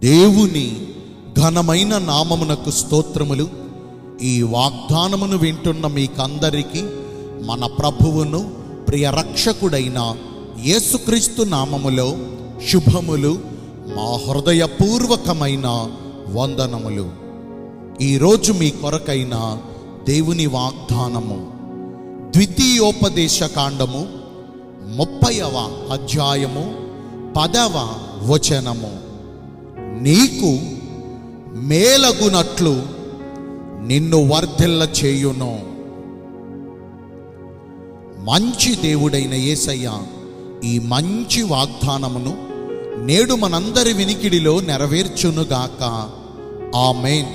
దేవుని ఘనమైన నామమునకు స్తోత్రములు. ఈ వాగ్దానమును వింటున్న మీకందరికీ మన ప్రభువును ప్రియ రక్షకుడైన యేసుక్రీస్తు నామములో శుభములు, మా హృదయపూర్వకమైన వందనములు. ఈరోజు మీ కొరకైన దేవుని వాగ్దానము ద్వితీయోపదేశ కాండము 30వ అధ్యాయము 10వ వచనము. నీకు మేలగునట్లు నిన్ను వర్ధిల్ల చేయును. మంచి దేవుడైన యేసయ్య ఈ మంచి వాగ్దానమును నేడు మనందరి వినికిడిలో నెరవేర్చునుగాక. ఆమేన్.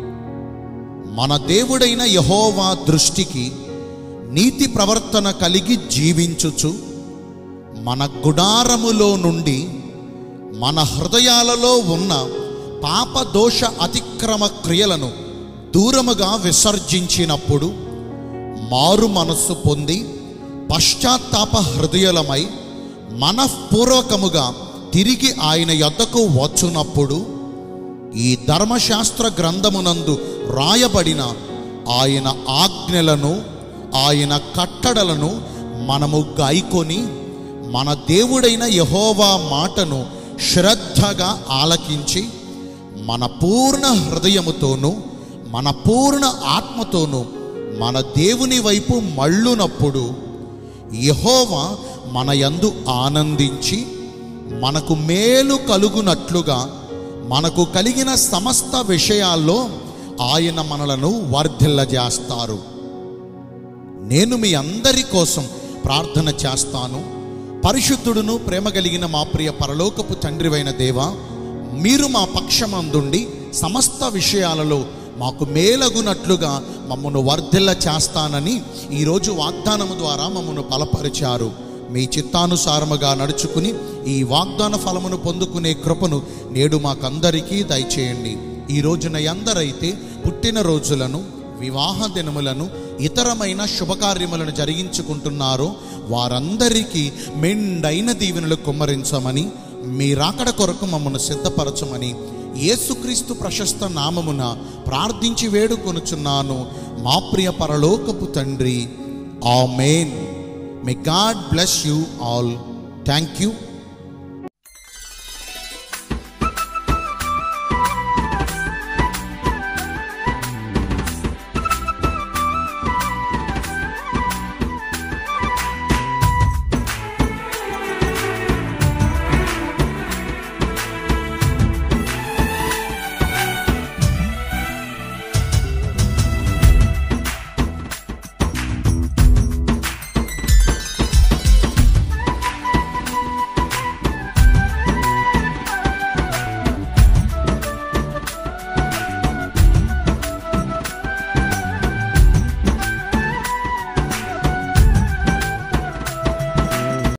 మన దేవుడైన యెహోవా దృష్టికి నీతి ప్రవర్తన కలిగి జీవించుచు మన గుడారములో నుండి మన హృదయాలలో ఉన్న పాప దోష అతిక్రమ క్రియలను దూరముగా విసర్జించినప్పుడు మారు మనస్సు పొంది పశ్చాత్తాప హృదయులమై మనఃపూర్వకముగా తిరిగి ఆయన యొద్దకు వచ్చునప్పుడు ఈ ధర్మశాస్త్ర గ్రంథమునందు రాయబడిన ఆయన ఆజ్ఞలను, ఆయన కట్టడలను మనము గాయకొని మన దేవుడైన యెహోవా మాటను శ్రద్ధగా ఆలకించి మన పూర్ణ హృదయముతోనూ మన పూర్ణ ఆత్మతోనూ మన దేవుని వైపు మళ్ళునప్పుడు యెహోవా మన యందు ఆనందించి మనకు మేలు కలుగునట్లుగా మనకు కలిగిన సమస్త విషయాల్లో ఆయన మనలను వర్ధిల్లజేస్తారు. నేను మీ అందరి కోసం ప్రార్థన చేస్తాను. పరిశుద్ధుడును ప్రేమ కలిగిన మా ప్రియ పరలోకపు తండ్రివైన దేవా, మీరు మా పక్షమందుండి సమస్త విషయాలలో మాకు మేలగునట్లుగా మమ్మను వర్ధిల్ల చేస్తానని ఈరోజు వాగ్దానము ద్వారా మమ్మను బలపరిచారు. మీ చిత్తానుసారముగా నడుచుకుని ఈ వాగ్దాన ఫలమును పొందుకునే కృపను నేడు మాకందరికీ దయచేయండి. ఈ రోజున ఎందరైతే పుట్టినరోజులను, వివాహ దినములను, ఇతరమైన శుభకార్యములను జరిగించుకుంటున్నారో వారందరికీ మెండైన దీవెనలు కుమ్మరించమని, మీ రాకడ కొరకు మమ్మను సిద్ధపరచమని యేసుక్రీస్తు ప్రశస్త నామమున ప్రార్థించి వేడుకొనుచున్నాను మా ప్రియ పరలోకపు తండ్రి. ఆమేన్. May God bless you all. Thank you.